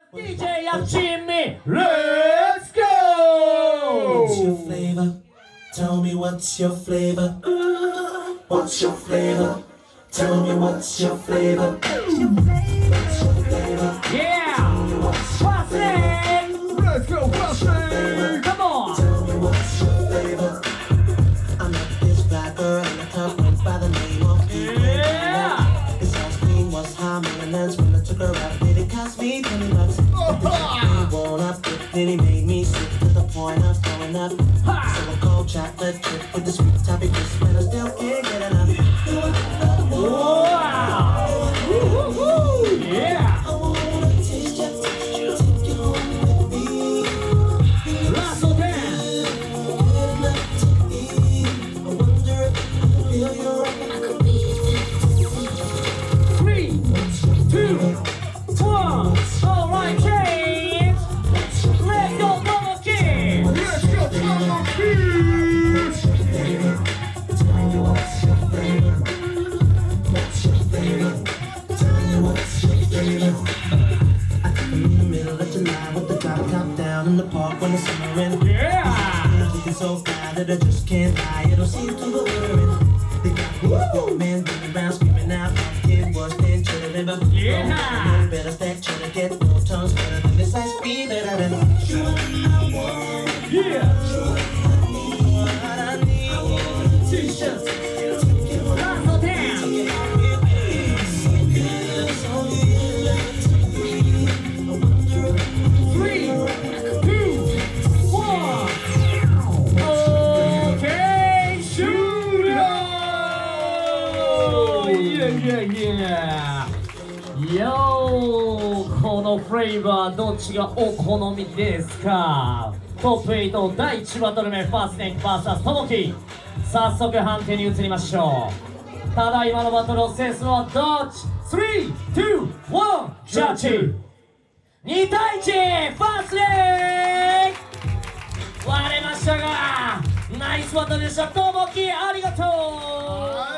DJ やちみ Let's go! What's your flavor? Tell me what's your flavor? What's your flavor? Tell me what's your flavor? What's your flavor? Yeah! Passing! Let's go, Passing! Come on! Tell me what's your flavor? I met this black girl in the club went by the name of Yeah! His ice cream was high maintenance. When I took her out, it cost me $20. He won't up, then he made me sick to the point of throwing up. So a cold chocolate chip with the sweet topping crisp, but I still can't get enough. Wow! Woo-hoo-hoo! Yeah! I wanna taste ya, take you home with me. Last of them! Good enough to eat. I wonder if I can feel your I could be 3, 2, 1. Alright, change! Let's go, Momo Kid! Let's go, Momo Kid! Tell me what's your flavor? What's your flavor? Tell me what's your flavor? I took them in the middle of July with the drop top down in the park when the summer ends. Yeah! Looking so fly that I just can't lie. It'll seem to the withering. They got me old man running around screaming out. Kid was then should have never. Yeah! No better stack, trying to get no tongues better than this ice cream that I done. You I want. Yeah! What I need. T-shirts! Last of them! 3, 2, 1. Okay,終了。いやいやいや。よー、このフレーバーどっちがお好みですか？トップ8第1バトル目ファースネック VS ともき。早速判定に移りましょう。ただいまのバトルを制すのはどっち？ 3、2、1、ジャッジ。2対1、ファースネック割れましたが、ナイスバトルでした。ともきありがとう。